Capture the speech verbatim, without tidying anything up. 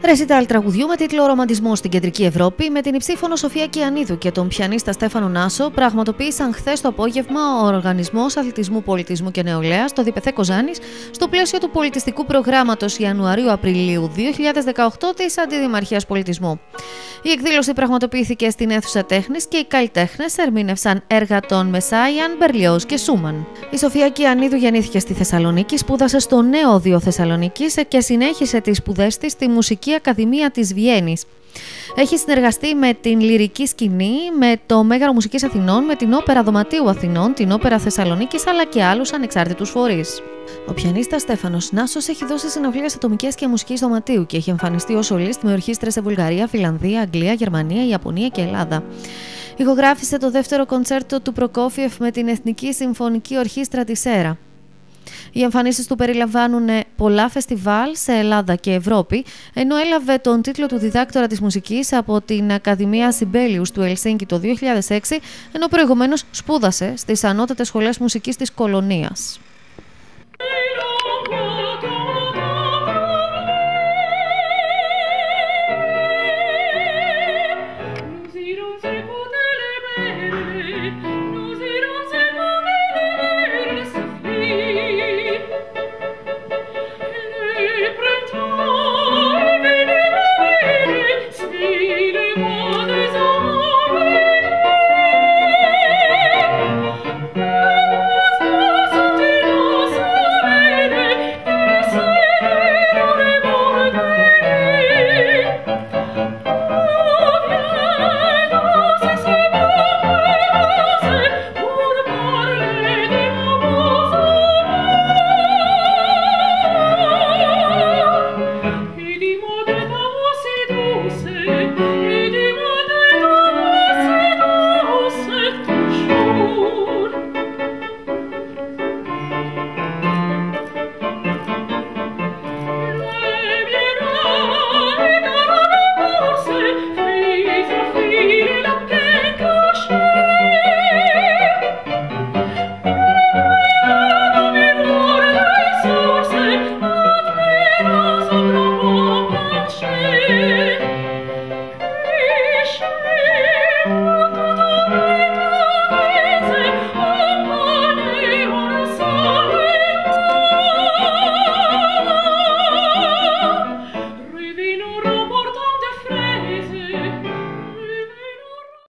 Ρεσιτάλ τραγουδιού με τίτλο «Ρομαντισμός στην Κεντρική Ευρώπη» με την υψήφωνο Σοφία Κιαννίδου και τον πιανίστα Στέφανο Νάσο πραγματοποίησαν χθες το απόγευμα ο Οργανισμός Αθλητισμού, Πολιτισμού και Νεολαίας στο ΔΠΘ Κοζάνης στο πλαίσιο του πολιτιστικού προγράμματος Ιανουαρίου-Απριλίου δύο χιλιάδες δεκαοκτώ της Αντιδημαρχίας Πολιτισμού. Η εκδήλωση πραγματοποιήθηκε στην αίθουσα τέχνης και οι καλλιτέχνες ερμήνευσαν έργα των Μεσάιαν, Μπερλιόζ και Σούμαν. Η Σοφία Κιαννίδου γεννήθηκε στη Θεσσαλονίκη, σπούδασε στο Νέο Οδείο Θεσσαλονίκης και συνέχισε τις σπουδές της στη Μουσική Ακαδημία της Βιέννης. Έχει συνεργαστεί με την Λυρική Σκηνή, με το Μέγαρο Μουσικής Αθηνών, με την Όπερα Δωματίου Αθηνών, την Όπερα Θεσσαλονίκης αλλά και άλλους ανεξάρτητους φορείς. Ο πιανίστας Στέφανος Νάσος έχει δώσει συναυλίες ατομικές και μουσικής δωματίου και έχει εμφανιστεί ως σολίστ με ορχήστρες σε Βουλγαρία, Φιλανδία, Αγγλία, Γερμανία, Ιαπωνία και Ελλάδα. Ηχογράφησε το δεύτερο κοντσέρτο του Προκόφιεφ με την Εθνική Συμφωνική Ορχήστρα της ΕΡΑ. Οι εμφανίσεις του περιλαμβάνουν πολλά φεστιβάλ σε Ελλάδα και Ευρώπη, ενώ έλαβε τον τίτλο του διδάκτορα της μουσικής από την Ακαδημία Σιμπέλιους του Ελσίνκι το δύο χιλιάδες έξι, ενώ προηγουμένως σπούδασε στις Ανώτατες Σχολές Μουσικής της Κολωνίας.